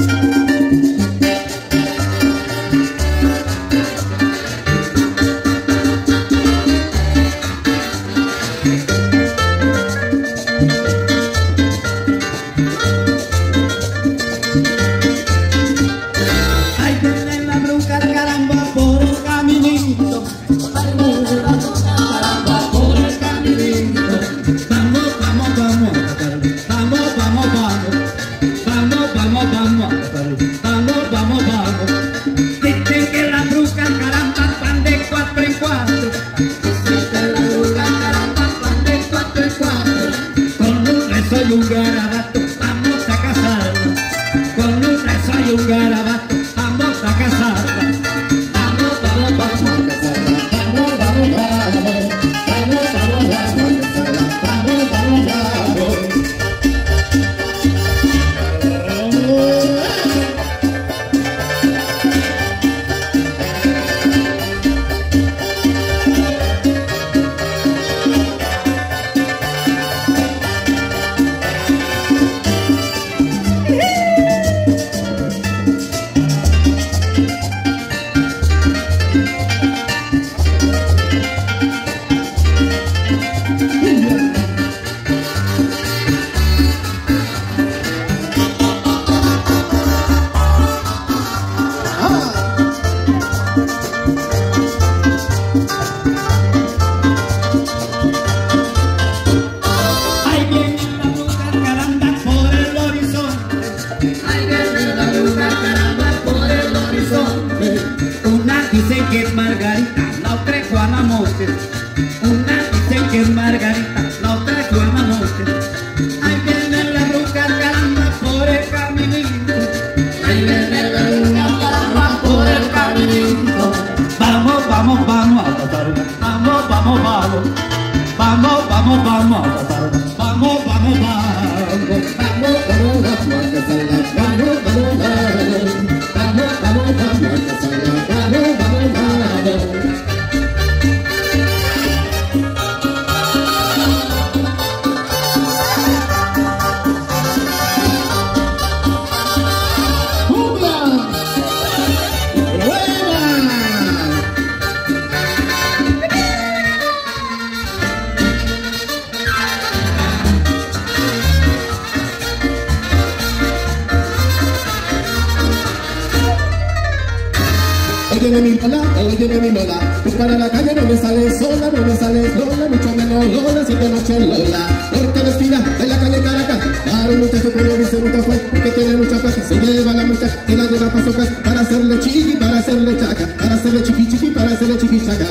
Hoy tiene mi Lola, pues para la calle no me sale sola, no me sale Lola, mucho menos Lola, si de noche Lola, porque vestida de la calle Caracas, para un muchacho que no dice nunca fue, que tiene mucha plata, se lleva la muchacha, que la lleva para su casa, para hacerle chiqui, para hacerle chaca, para hacerle chiqui chiqui, para hacerle chiqui chaca,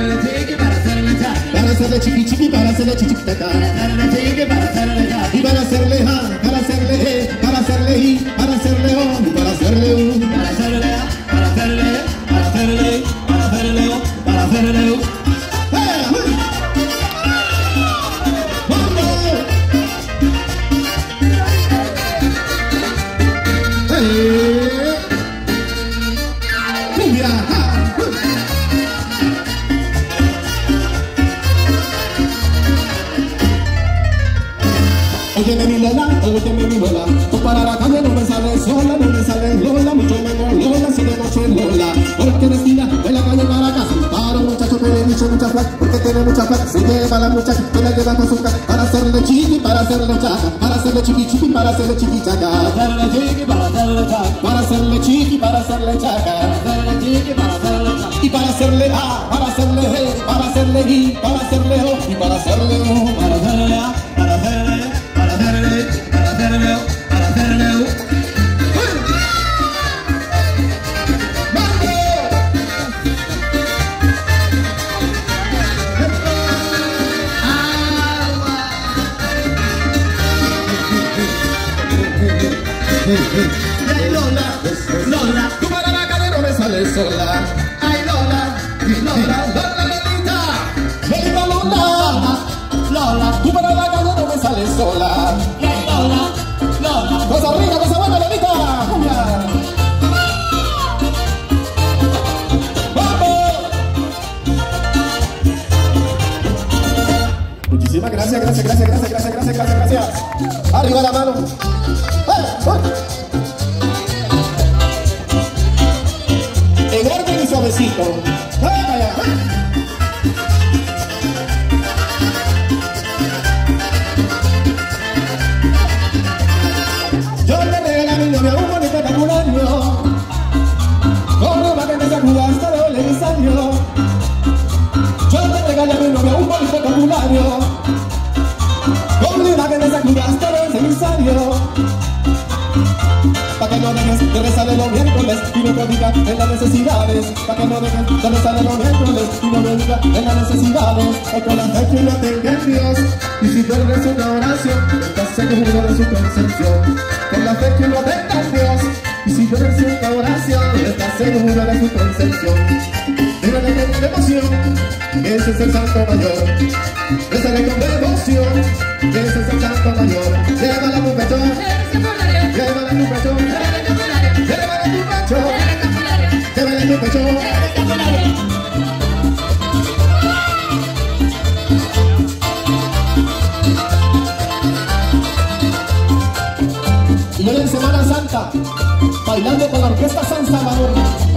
para hacerle chiqui chiqui, para hacerle chiqui chaca, y para hacerle ja, para hacerle e, para hacerle i, para hacerle o, y para hacerle u, para hacerle a, para hacerle, para hacerle, para hacerle o, para hacerle u. Óyeme mi Lola, tú para la calle no me sales sola, no me sales Lola, mucho menos Lola, si de noche Lola, porque vestida de la calle Caracas, para un muchacho que le dice mucha plata, porque tiene mucha plata, se lleva la muchacha, que la lleva con su casa, para hacerle chiqui, para hacerle chaca, para hacerle chiqui chiqui, para hacerle chiqui chaca, para hacerle chiqui, para hacerle chaca, para hacerle chiqui, para hacerle chaca, para hacerle chiqui, para hacerle chaca, y para hacerle a, para hacerle e, para hacerle i, para hacerle o, y para hacerle u, para hacerle a, para hacerle, para hacerle, para hacerle o, para hacerle u. Ay Lola, Lola, tú para la calle no me sales sola. Ay Lola, Lola, Lola, Lolita, Lolita, Lola, Lola, tú para la calle no me sales sola. Ay Lola, Lola, cosa rica, cosa buena, Lolita. ¡Vamos! Muchísimas gracias, gracias. Arriba la mano. donde salen los miércoles y no te diga en las necesidades, para que no dejes, donde salen los miércoles y no te diga en las necesidades, o con la fe que no tenga en Dios, y si duermes una oración, estás seguro de su concepción, con la fe que no tenga en Dios, y si duermes una oración, estás seguro de su concepción. Mírale con devoción, que ese es el santo mayor. Bésale con devoción, que ese es el santo mayor. Llévala a tu pecho, llévala a tu pecho, llévala a tu pecho, llévala a tu pecho. Y hoy en Semana Santa, bailando con la Orquesta San Salvador.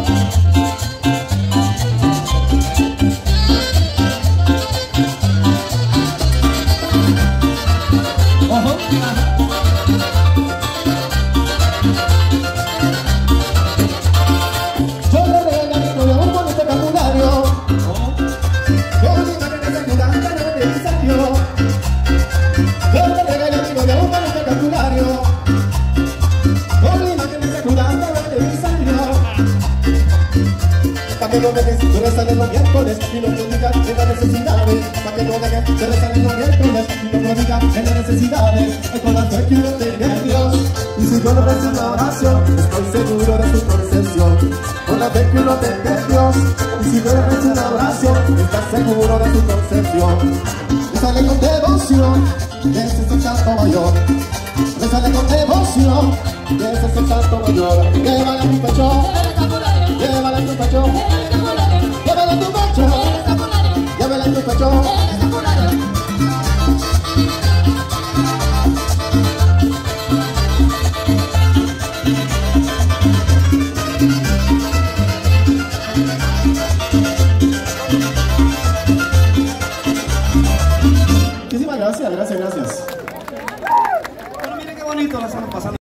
Yo le regalé a mi novia un bonito vocabulario, con imágenes de ayudante de aniversario. Yo le regalé a mi novia un bonito vocabulario, con imágenes de ayudante de aniversario. Pa' que no dejes de rezar en los miércoles y no te digas en las necesidades. Pa' que no dejes de rezar en los miércoles y no te digas en las necesidades. Es con la fe que uno tenga en Dios, y si yo no rezo una oración, estoy seguro de su concepción. Con la fe que uno tenga en Dios, y si yo no rezo una oración, estás seguro de su concepción. Rezale con devoción, que ese es el santo mayor. Rezale con devoción, que ese es el santo mayor. Llévala a tu pecho, llévala a tu pecho, llévala a tu pecho, llévala a tu pecho. Muchísimas gracias, gracias. Pero miren qué bonito lo estamos pasando.